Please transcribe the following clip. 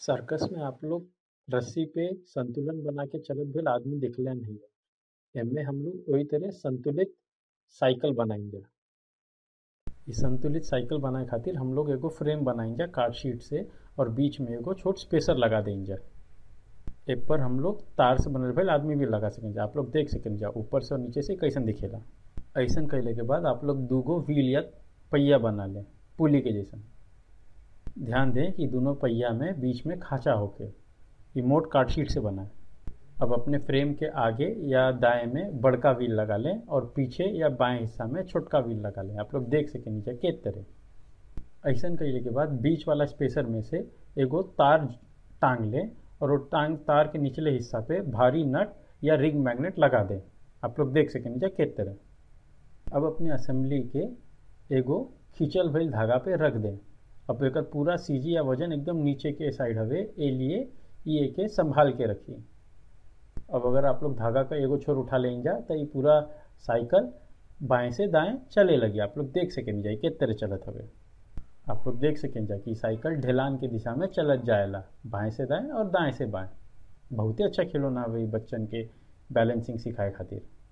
Circus में आप लोग रस्सी पे संतुलन बना के चलत भइल आदमी देखले नहीं। एमे हम लोग वही तरह संतुलित साइकिल बनाएंगे। इस संतुलित साइकिल बनाए खातिर हम लोग एगो फ्रेम बनाएंगे कार्ड शीट से और बीच में एगो छोट स्पेसर लगा देंगे। ए पर हम लोग तार से बनल भइल आदमी भी लगा सकेंगे। आप लोग देख सकेंगे ऊपर से और नीचे से कैसन दिखेला। ऐसन कैले के बाद आप लोग दूगो व्हील या पहिया बना लें पुली के जैसन। ध्यान दें कि दोनों पहिया में बीच में खांचा होके ये मोट कार्ड शीट से बना है। अब अपने फ्रेम के आगे या दाएं में बड़का व्हील लगा लें और पीछे या बाएं हिस्सा में छोटका व्हील लगा लें। आप लोग देख सकें नीचे के तरह। ऐसा करने के बाद बीच वाला स्पेसर में से एगो तार टांग लें और वो तार के निचले हिस्सा पे भारी नट या रिंग मैग्नेट लगा दें। आप लोग देख सकें नीचे के तरह। अब अपने असेंबली के एगो खींचल भइल धागा पे रख दें। अब एक पूरा सीजी या वजन एकदम नीचे के साइड हवे ए लिए ये के संभाल के रखिए। अब अगर आप लोग धागा का एगो छोर उठा लेंगे तो ये पूरा साइकिल बाएं से दाएं चले लगी। आप लोग देख सकें जाए के तरह चलत हवे। आप लोग देख सकें जा कि साइकिल ढलान के दिशा में चलत जाएला बाएं से दाएं और दाएं से बाएं। बहुत ही अच्छा खिलौना हवे बच्चन के बैलेंसिंग सिखाए खातिर।